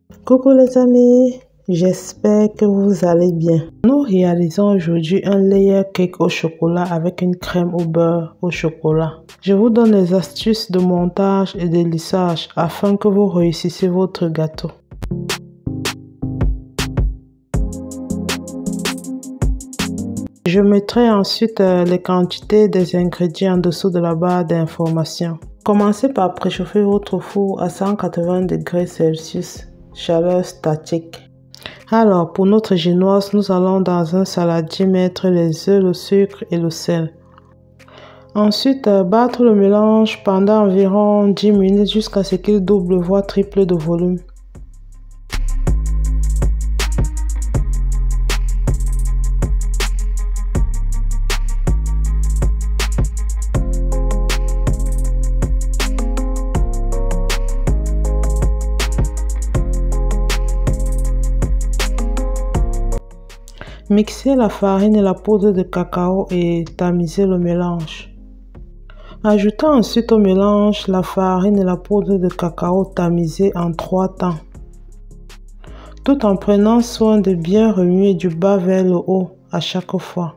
Coucou les amis, j'espère que vous allez bien. Nous réalisons aujourd'hui un layer cake au chocolat avec une crème au beurre au chocolat. Je vous donne les astuces de montage et de lissage afin que vous réussissiez votre gâteau. Je mettrai ensuite les quantités des ingrédients en dessous de la barre d'information. Commencez par préchauffer votre four à 180 degrés Celsius, chaleur statique. Alors, pour notre génoise, nous allons dans un saladier mettre les œufs, le sucre et le sel. Ensuite, battre le mélange pendant environ 10 minutes jusqu'à ce qu'il double voire triple de volume. Mixez la farine et la poudre de cacao et tamisez le mélange. Ajoutez ensuite au mélange la farine et la poudre de cacao tamisée en 3 temps, tout en prenant soin de bien remuer du bas vers le haut à chaque fois.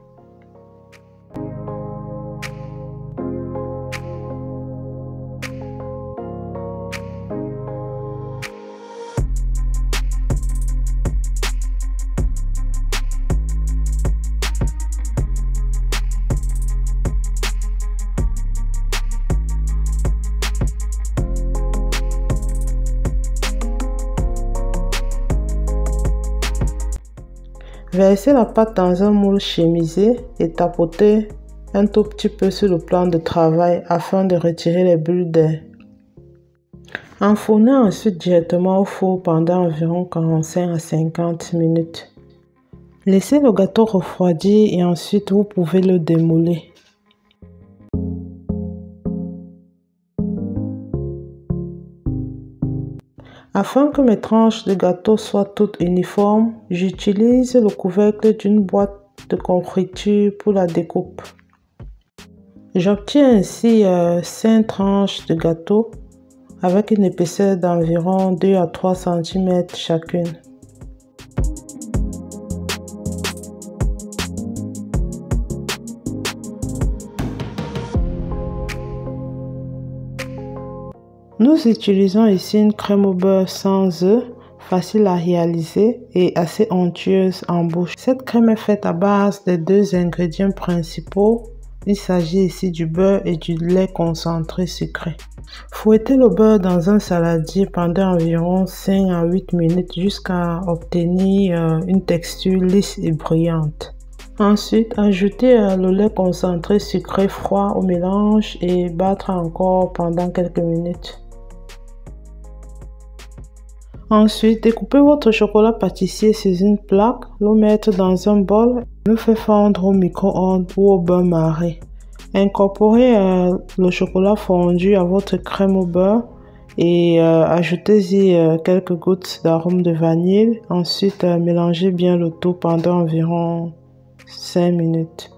Versez la pâte dans un moule chemisé et tapotez un tout petit peu sur le plan de travail afin de retirer les bulles d'air. Enfournez ensuite directement au four pendant environ 45 à 50 minutes. Laissez le gâteau refroidir et ensuite vous pouvez le démouler. Afin que mes tranches de gâteau soient toutes uniformes, j'utilise le couvercle d'une boîte de confiture pour la découpe. J'obtiens ainsi 5 tranches de gâteau avec une épaisseur d'environ 2 à 3 cm chacune. Nous utilisons ici une crème au beurre sans œufs, facile à réaliser et assez onctueuse en bouche. Cette crème est faite à base des 2 ingrédients principaux. Il s'agit ici du beurre et du lait concentré sucré. Fouettez le beurre dans un saladier pendant environ 5 à 8 minutes jusqu'à obtenir une texture lisse et brillante. Ensuite, ajoutez le lait concentré sucré froid au mélange et battre encore pendant quelques minutes. Ensuite, découpez votre chocolat pâtissier sur une plaque, le mettre dans un bol, le faire fondre au micro-ondes ou au bain-marie. Incorporez le chocolat fondu à votre crème au beurre et ajoutez-y quelques gouttes d'arôme de vanille. Ensuite, mélangez bien le tout pendant environ 5 minutes.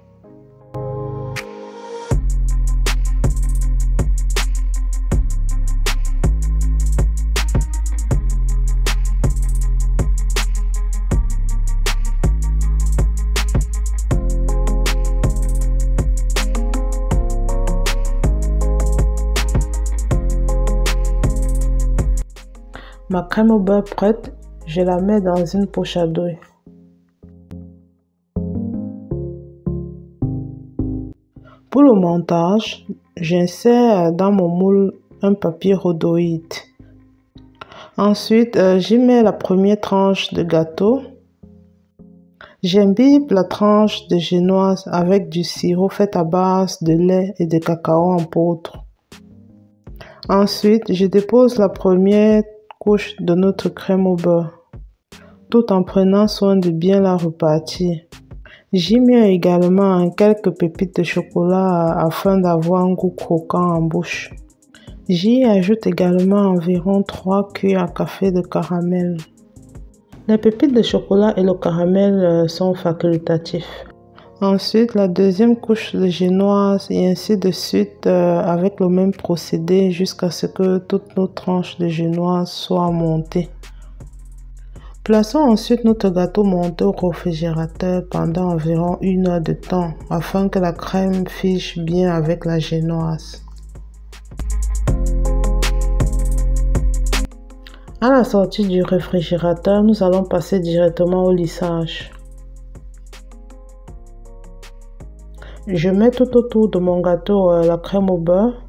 Ma crème au beurre prête, je la mets dans une poche à douille. Pour le montage, j'insère dans mon moule un papier rhodoïde. Ensuite, j'y mets la première tranche de gâteau. J'imbibe la tranche de génoise avec du sirop fait à base de lait et de cacao en poudre. Ensuite, je dépose la première couche de notre crème au beurre, tout en prenant soin de bien la repartir. J'y mets également quelques pépites de chocolat afin d'avoir un goût croquant en bouche. J'y ajoute également environ 3 cuillères à café de caramel. Les pépites de chocolat et le caramel sont facultatifs. Ensuite, la deuxième couche de génoise et ainsi de suite avec le même procédé jusqu'à ce que toutes nos tranches de génoise soient montées. Plaçons ensuite notre gâteau monté au réfrigérateur pendant environ 1 heure de temps afin que la crème fige bien avec la génoise. À la sortie du réfrigérateur, nous allons passer directement au lissage. Je mets tout autour de mon gâteau la crème au beurre.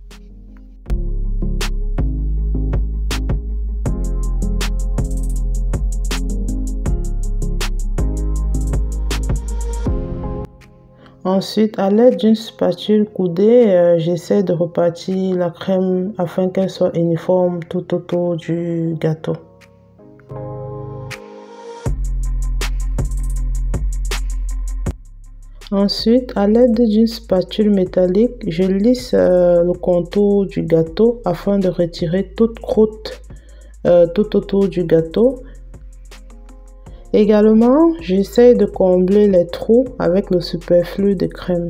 Ensuite, à l'aide d'une spatule coudée, j'essaie de repartir la crème afin qu'elle soit uniforme tout autour du gâteau. Ensuite, à l'aide d'une spatule métallique, je lisse le contour du gâteau afin de retirer toute croûte tout autour du gâteau. Également, j'essaie de combler les trous avec le superflu de crème.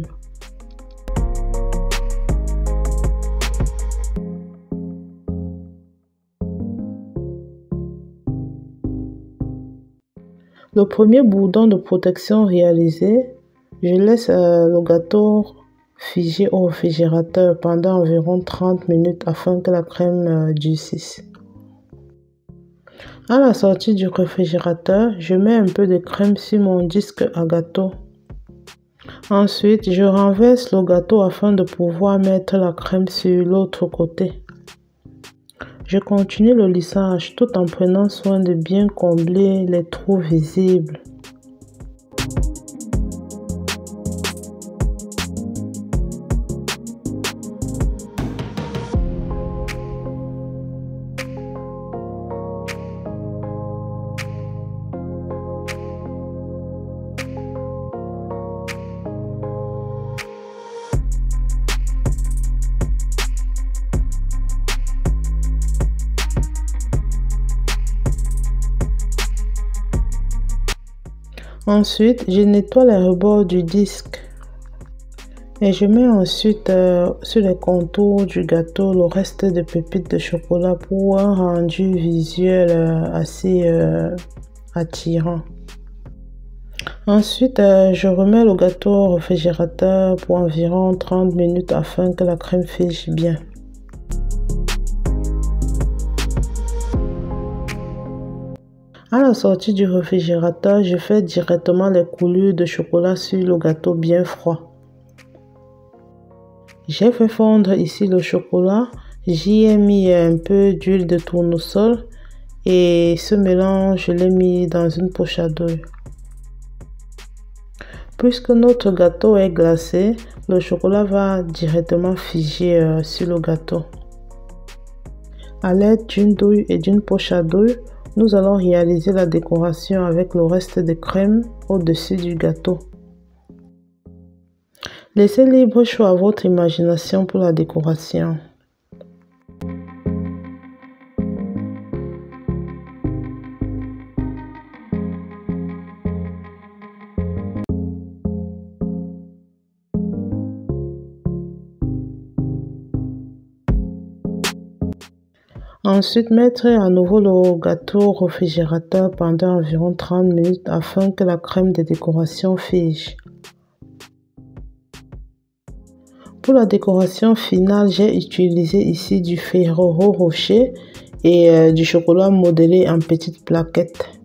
Le premier boudon de protection réalisé, je laisse le gâteau figer au réfrigérateur pendant environ 30 minutes afin que la crème durcisse. À la sortie du réfrigérateur, je mets un peu de crème sur mon disque à gâteau. Ensuite, je renverse le gâteau afin de pouvoir mettre la crème sur l'autre côté. Je continue le lissage tout en prenant soin de bien combler les trous visibles. Ensuite, je nettoie les rebords du disque et je mets ensuite sur les contours du gâteau le reste de pépites de chocolat pour un rendu visuel assez attirant. Ensuite, je remets le gâteau au réfrigérateur pour environ 30 minutes afin que la crème fige bien. À la sortie du réfrigérateur, je fais directement les coulures de chocolat sur le gâteau bien froid. J'ai fait fondre ici le chocolat, j'y ai mis un peu d'huile de tournesol et ce mélange, je l'ai mis dans une poche à douille. Puisque notre gâteau est glacé, le chocolat va directement figer sur le gâteau. À l'aide d'une douille et d'une poche à douille, nous allons réaliser la décoration avec le reste de crème au-dessus du gâteau. Laissez libre choix à votre imagination pour la décoration. Ensuite, mettre à nouveau le gâteau au réfrigérateur pendant environ 30 minutes afin que la crème de décoration fige. Pour la décoration finale, j'ai utilisé ici du Ferrero Rocher et du chocolat modelé en petites plaquettes.